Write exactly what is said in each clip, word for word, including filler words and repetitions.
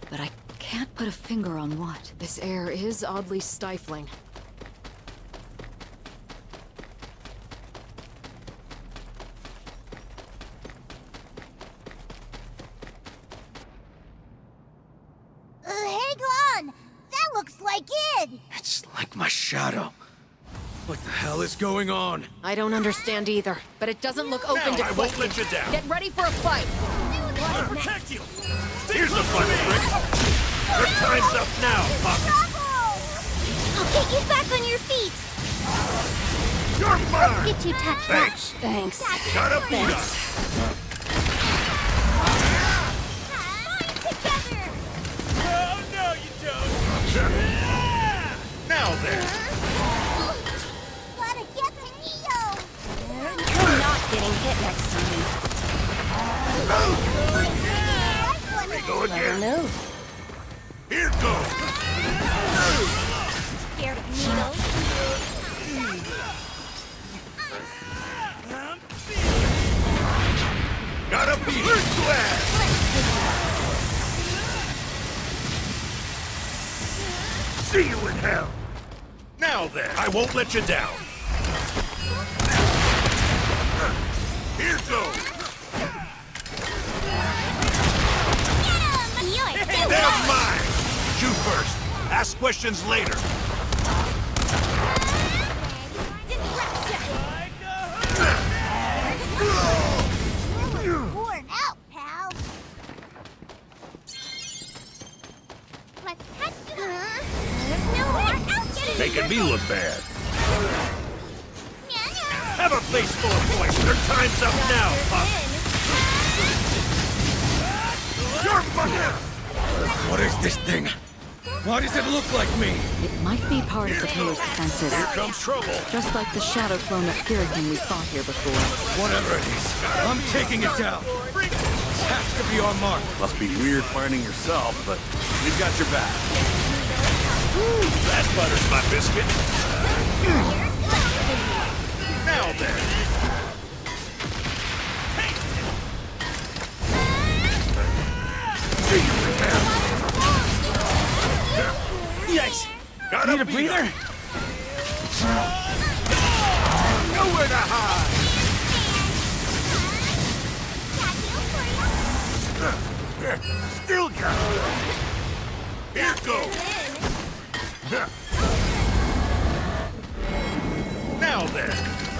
but I can't put a finger on what. This air is oddly stifling. Uh, hang on! That looks like it! It's like my shadow. What the hell is going on? I don't understand either, but it doesn't look open Now to I quick. won't let you down. Get ready for a fight! I'll protect you! Here's the fun trick! Your time's up now, Puck! I'll get you back on your feet! You're mine! Get you touched. Thanks! Thanks. Gotta beat Thanks. us! Together! Oh, no, you don't! Now then! Gotta get to Neo! You're not getting hit next time. Here we go Never again! knew. Here goes! Scared of needles? Gotta beat it! Glad! See you in hell! Now then, I won't let you down! Here goes! They're mine! Shoot first. Ask questions later. Worn out, pal. Let's head to the... No more out getting... Making me look bad. Have a face full of points. Your time's up now, Puck. You're fucking... What is this thing? Why does it look like me? It might be part of the pillar's defenses. Here comes trouble. Just like the shadow clone of Kirikin we fought here before. Whatever it is, I'm taking it down. It has to be our mark. Must be weird finding yourself, but we've got your back. Ooh, that butters my biscuit. Now then. See you in hell. Yikes! Gotta Need a beat breather? 'em. Nowhere to hide. Still got it. Here goes. Now then.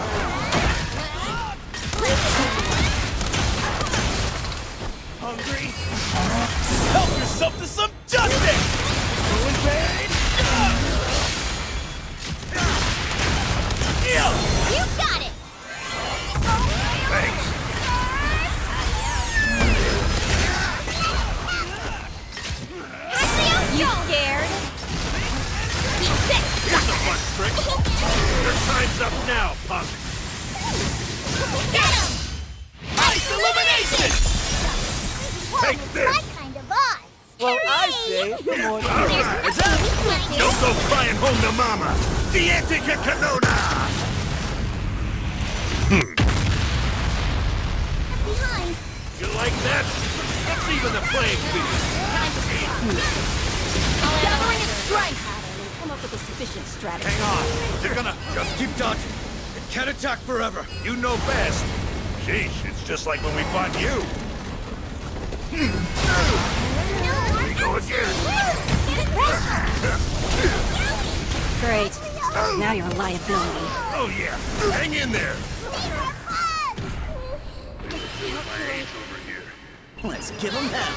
Hungry? Help yourself to some justice! Going pain? Yeah. You got it! Thanks. You scared? Here's a fun trick. Your time's up now, Punk. Get him! Ice elimination! Take this! What kind of odds? Well, I say, the more the All right. Don't go crying home to mama. Diente que canona! Hmm. Behind. You like that? Let's even the playing field. Gathering its strength! Come up with a sufficient strategy. Hang on. They're gonna... Just keep dodging. It can't attack forever. You know best. Sheesh, it's just like when we fought you. Here we go again. Great. Now you're a liability. Oh yeah. Hang in there. Let's give them hell.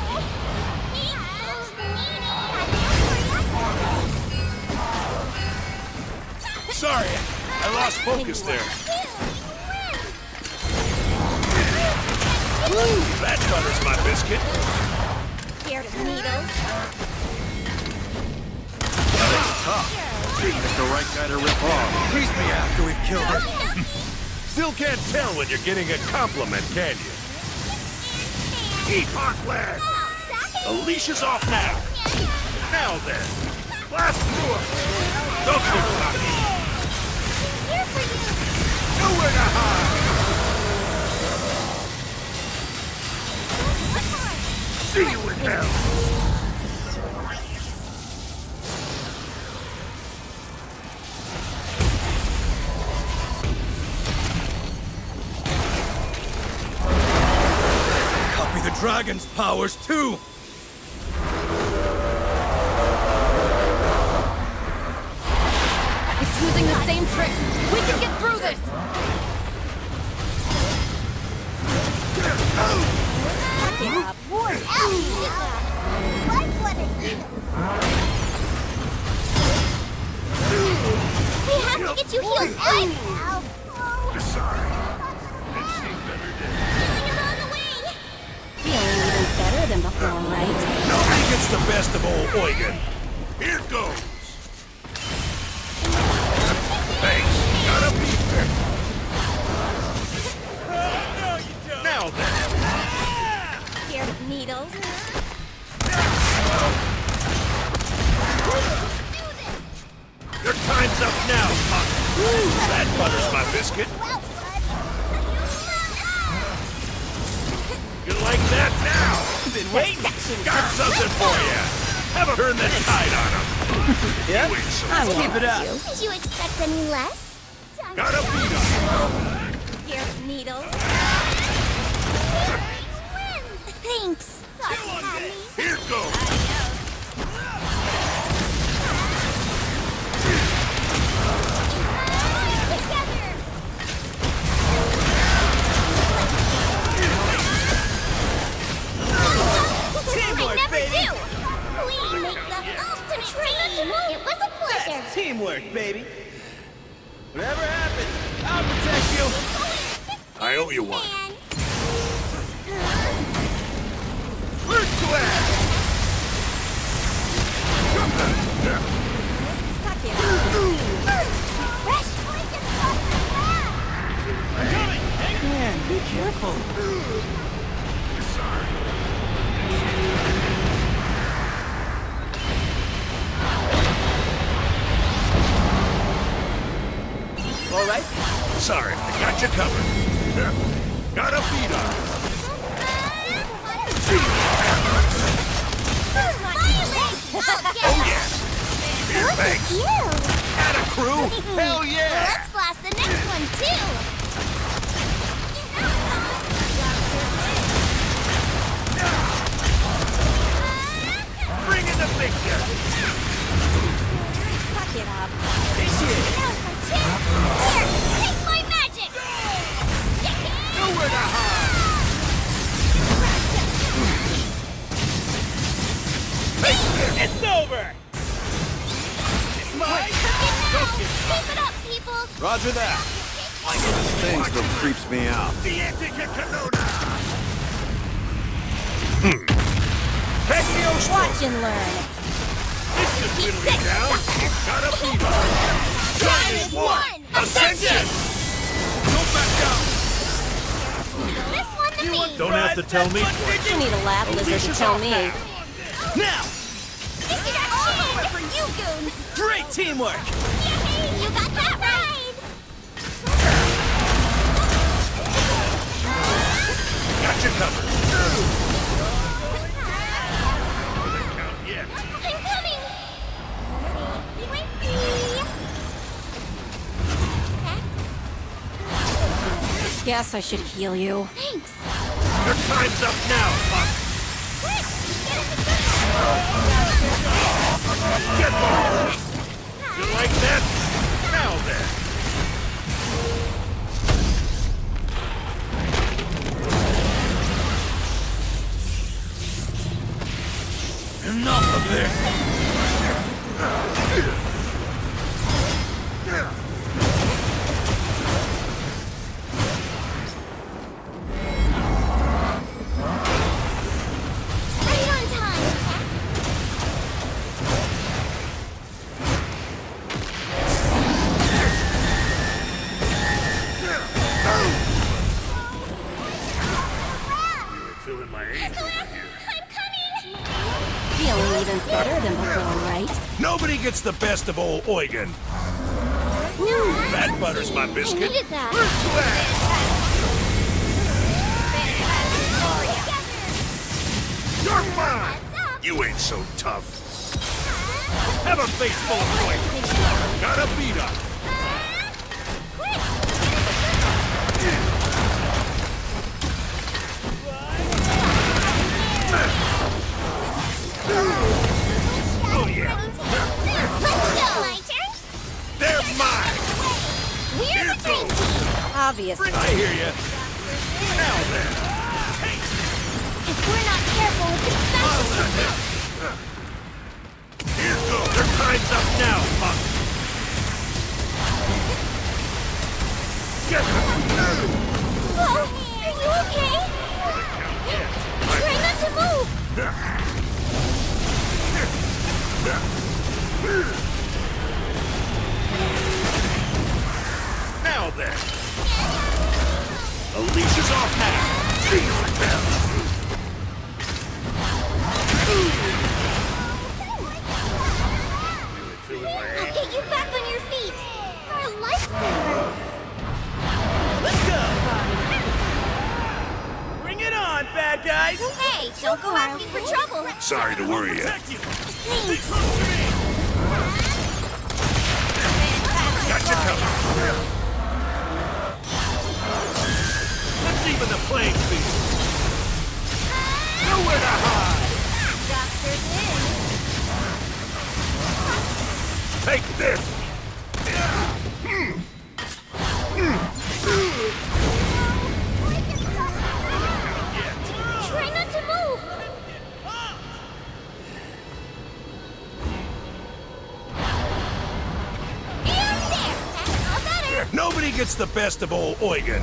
Sorry, I lost focus there. Woo, that butters my biscuit. Scared of needles? That's tough. That's the right guy to rip off. Tease me after we've killed it. Still can't tell when you're getting a compliment, can you? Eat hot lad. The leash is off now. Now then, blast through him. Don't go cocky. Here for you! Nowhere to hide. See you in hell. dragon's powers, too! It's using the same tricks! We can get through this! We have to get you healed right now. Sorry. I've seen better days. Healing is on the way. Feeling even better than before, right? Nobody gets the best of old Eugen. Here goes. Thanks. Gotta be fair. Now then. Scared of needles. Your time's up now, Puck. That butters my biscuit. Well, bud. You like that now? Been waiting. Got something for you. Have a turn the tide on him. Yep. You ain't so I will keep it up. Did you expect any less? Gotta beat him. Scared of needles. Thanks. Thought you had me. Here goes. Teamwork, I never baby. do. We make the ultimate team. It was a pleasure. That's teamwork, baby. Whatever happens, I'll protect you. I owe you one. Man. First class. Suck it. Fresh poison fire. Man, be careful. All right. Sorry, I got you covered. Got a beat on. Oh yeah. Here, thanks. You. Got a crew? Hell yeah. Let's blast the next one too. Bring in the picture. Suck it up. Appreciate it. Now's my chance. Here, take my magic. Nowhere to hide. It's over. It's mine. Keep it up, people. Roger that. This thing still creeps me out. The Antica Canona. Hmm. Pegnios. Watch and learn. This is whittling down. Got a beat on. Time is one. Ascension. Go back down. This one to me. Don't have to tell me twice. You need a lab lizard to tell me. Now, This is all over for you goons. great teamwork. Yay, you got that right. Got you covered. Count yet. I'm coming. Guess I should heal you. Thanks. Your time's up now, Puck. Quick, Get more. You like that? Now then. Enough of this! right on time. Feeling my age over here. I'm coming. Feeling even better than before, right? Nobody gets the best of old Eugen. That butters my biscuit. I needed that. You're mine. You ain't so tough. Have a face full of poison. Got a beat up. Obviously. I hear you. Now then. If we're not careful with this special... Here goes. Their time's up now, punk. Get them. Whoa! Are you okay? Try not to move! Now then. A leash is off now. Feel them. I'll get you back on your feet! Our lifesaver! Let's go! Bring it on, bad guys! Hey, don't go asking for trouble! Sorry to worry you. Thanks! Gotcha covered. That's even the playing field! Nowhere to hide! Doctor's in! Take this. Try not to move! And there! That's all better! Nobody gets the best of old Eugen.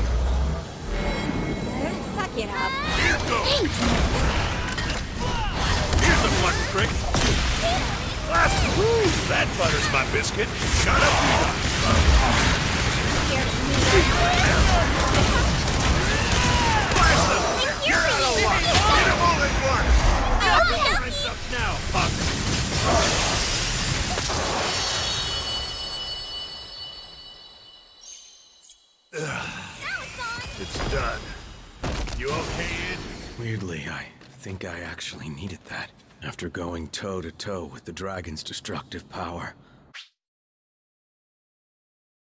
Suck it up. Here goes. Thanks! Here's a fun trick. Last. Woo, that butters my biscuit. Shut up. Blast them. You're out of luck. Get them all at once. Time's up now, punk. It's done. You okay, Ed? Weirdly, I think I actually needed that. After going toe-to-toe with the dragon's destructive power.